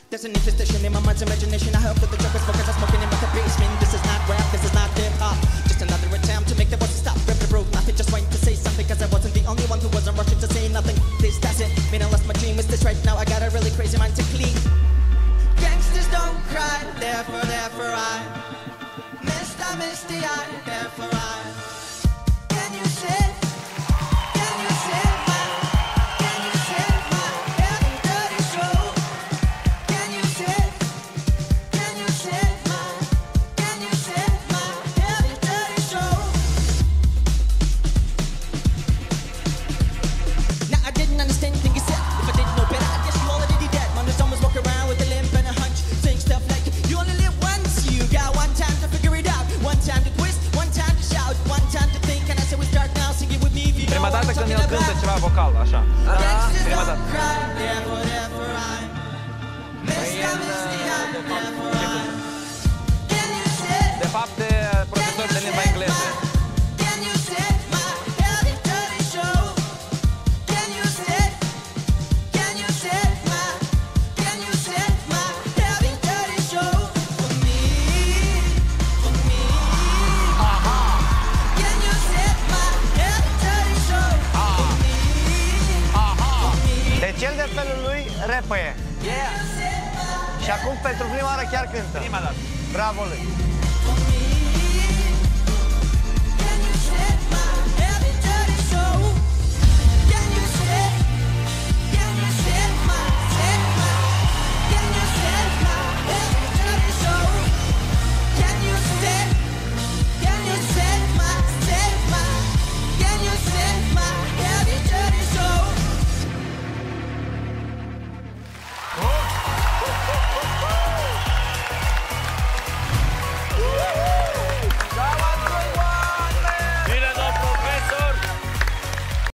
There's an infestation in my mind's imagination. I hope that the joke is focused on smoking in my basement. This is not rap, this is not hip-hop. Just another attempt to make the voices stop. Rip the broke, nothing, just waiting to say something. Cause I wasn't the only one who wasn't rushing to say nothing. This doesn't mean I lost my dream. Is this right now? I got a really crazy mind to clean. Gangsters don't cry, therefore I misty eye, therefore I. Can you save my dirty soul? Can you save my dirty soul? Now I didn't understand anything you said. If I didn't know better, I guess you already dead. Man, there's always walk around with a limp and a hunch, saying stuff like you only live once. You got one time to figure it out, one time to twist, one time to shout, one time to think. And I say we start now, sing it with me if you know Prima what dată I'm când talking el cântă about. ceva vocal, așa. Prima dată. De fapt, de profesor de limba engleză. Deci el de felul lui repăie. Yeah! Și acum pentru prima oară chiar cântă. Prima dată. Bravo lui.